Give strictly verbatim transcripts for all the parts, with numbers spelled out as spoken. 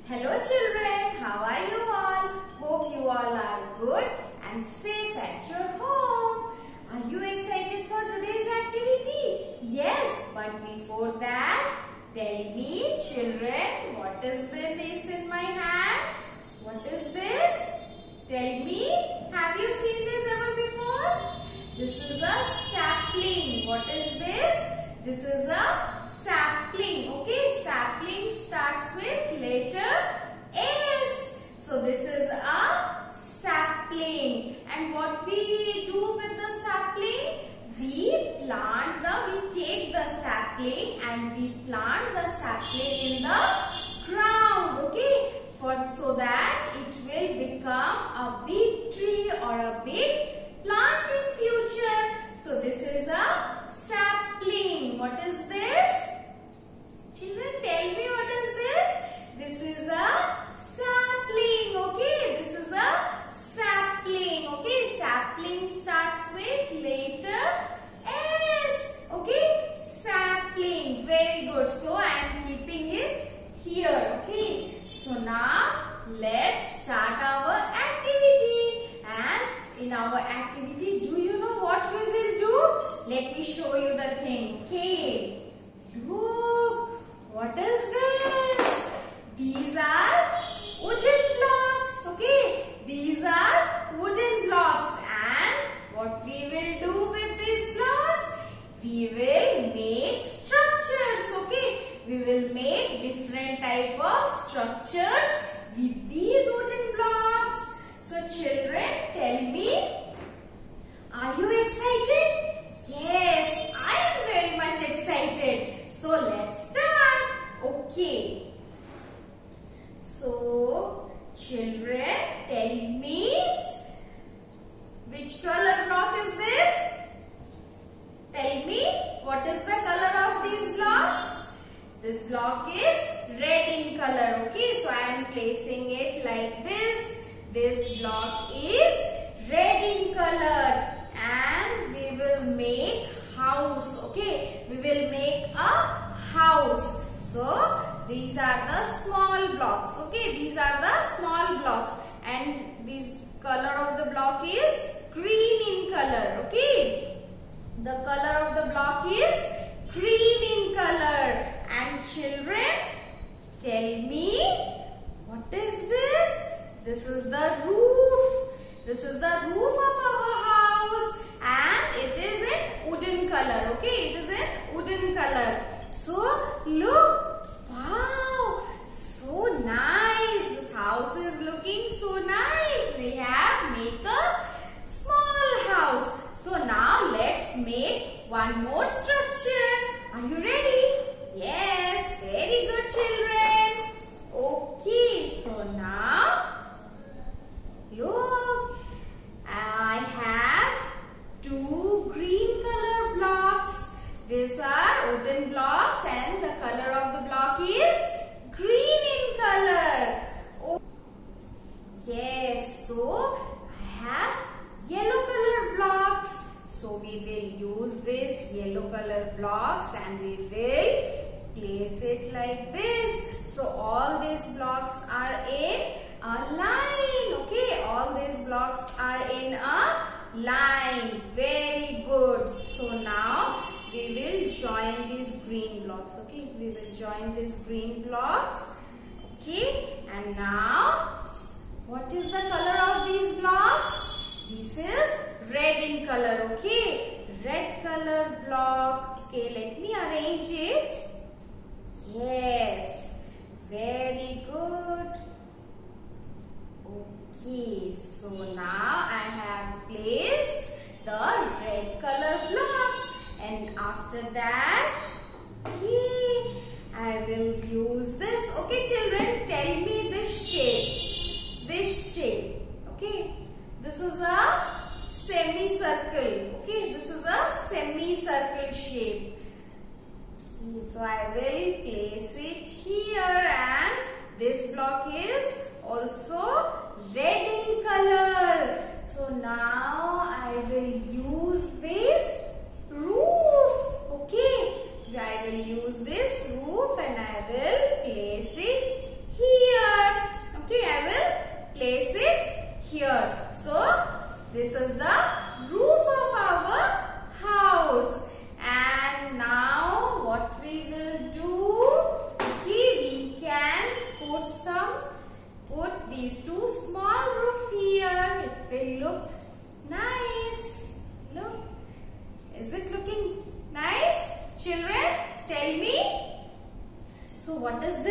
Hello children, how are you all? Hope you all are good and safe at your home. Are you excited for today's activity? Yes, but before that, tell me children, what is this in my hand? What is this? Tell me, have you seen this ever before? This is a sapling. What is this? This is a sapling. Okay, sapling starts with letter S. So this is a sapling. And what we do with the sapling? We plant the, we take the sapling and we plant the sapling in the ground. Okay, for so that it will become a big tree or a big plant in future. So this is a sapling. What is this? Children, tell me what is this? This is a sapling. Okay, this is a sapling. Okay, sapling starts with letter S. Okay, sapling. Very good. So I am keeping it here. Okay. So now let's start our activity. And in our activity, do you know what we will do? Let me show you the thing. Okay. Look. What is this? These are wooden blocks. Okay. These are wooden blocks. And what we will do with these blocks? We will make structures. Okay. We will make different type of structures with these wooden blocks. So children, tell me, are you excited? Yes, I am very much excited. So let's start. Okay. So children, tell me, which color block is this? Tell me, what is the color of this block? This block is red in color. Okay, so I am placing it like this. This block is red in color and we will make house. Okay, we will make a house. So these are the small blocks. Okay, these are the small blocks and this color of the block is green in color. Okay, the color of the block is green in color. And children, tell me, what is this? This is the roof. This is the roof of our house and it is in wooden color. Okay, it is in wooden color. So look, wow, so nice. This house is looking so nice. We have make a small house. So now let's make one more structure. Are you ready? Yes, very good children. Okay, so now look, I have two green color blocks. These are wooden blocks and the color of the block is green in color. Oh, yes, so I have yellow color blocks. So we will use this yellow color blocks and we will place it like this. So all these blocks are in a line. Okay, all these blocks are in a line. Very good. So now we will join these green blocks. Okay, we will join these green blocks. Okay, and now what is the color of these blocks? This is red in color. Okay, red color block. Okay, let me arrange it. Yes, very good. Okay, so now I have placed the red color blocks and after that, okay, I will use this. Okay children, tell me this shape. This shape. Okay, this is a semicircle. Okay, this is a semicircle shape. Okay, so I will place it here.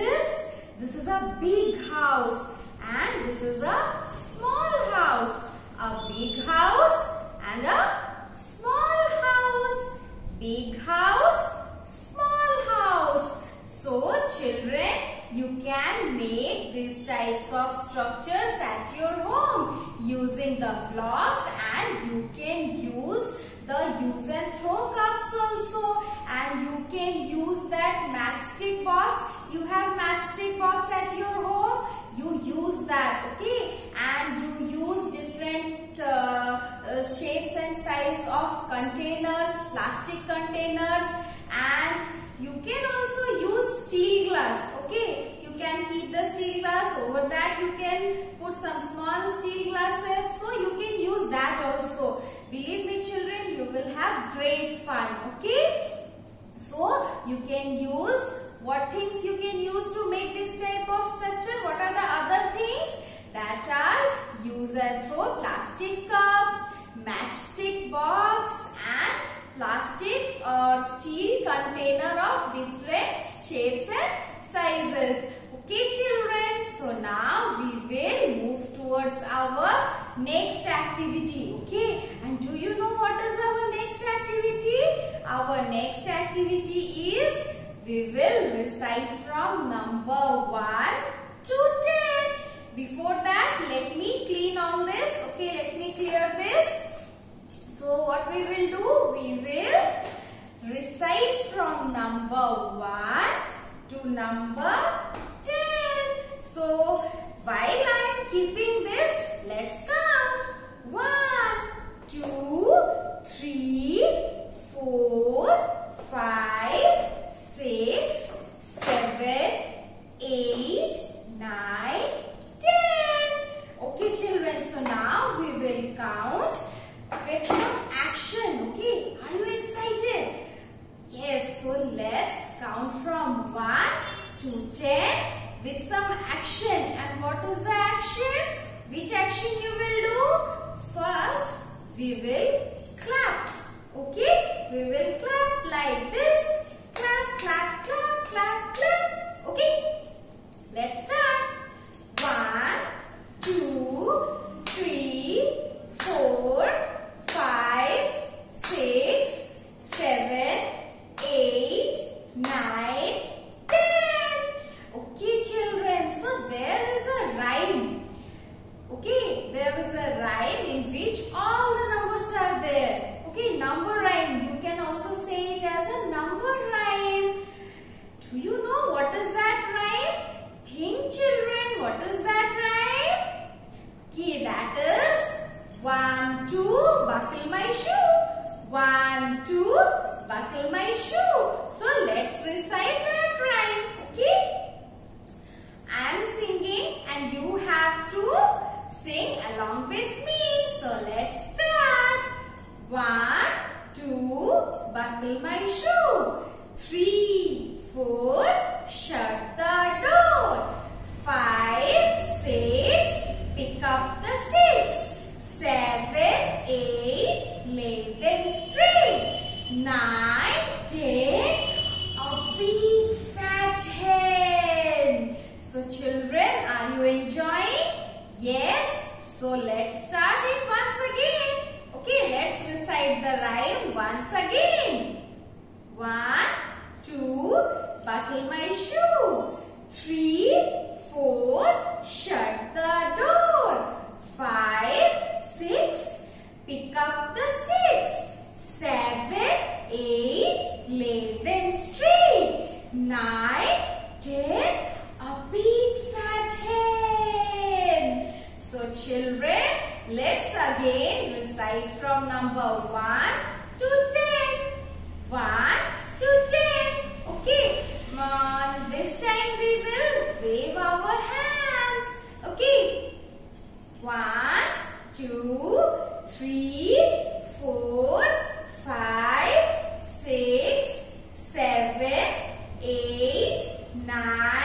this? This is a big house and this is a small house. A big house and a small house. Big house, small house. So children, you can make these types of structures at your home using the blocks, and you can use the use and throw cups also, and you can use that matchstick box. You have matchstick box at your home, you use that, okay, and you use different uh, uh, shapes and size of containers, plastic containers, and you can also use steel glass, okay. You can keep the steel glass, over that you can put some small steel glasses, so you can use that also. Believe me children, you will have great fun, okay. So you can use, what things you can use to make this type of structure? What are the other things? That are use and throw plastic cups, matchstick box, and plastic or steel container of different shapes and sizes. Okay children, so now we will move towards our next activity, okay. And do you know what is our next activity? Our next activity is, we will recite from number one to ten. Before that, let me clean all this, okay, let me clear this. So what we will do, we will recite from number one to number ten. So while I am keeping this, let's count. one, two, three, four, five, six, seven, eight, nine, ten. Okay children, so now we will count with some action, okay. Are you excited? Yes, so let's count from one to ten with some action. And what is the action? Which action you will do? First, we will clap, okay. We will clap like this. Clap, clap, clap, clap, clap, okay. Let's start. One, two, three, four, five, six, seven, eight, nine, ten. Okay children, so there is a rhyme. Okay, there is a rhyme in which all the numbers are there. Okay, number rhyme. You can also say it as a number rhyme. Do you know what is that rhyme? Think children, what is that rhyme? Okay, that is one, two, buckle my shoe. One, two, buckle my shoe. So let's recite that rhyme, okay? I am singing and you have to sing along with me. So let's start. One, two, buckle my shoe. Three, four, shut the door. Five, six, pick up the sticks. Seven, eight, lay them straight. Nine, ten, a big fat hen. So children, are you enjoying? Yes. So let's start it once again. Okay, let's recite the rhyme once again. One, two, buckle my shoe. Three, four, shut the door. Five, six, pick up the sticks. Seven, eight, lay them straight. Nine, ten, a big fat hen. So children, let's again recite from number one to ten. One to ten. Okay. Uh, this time we will wave our hands. Okay. One, two, three, four, five, six, seven, eight, nine.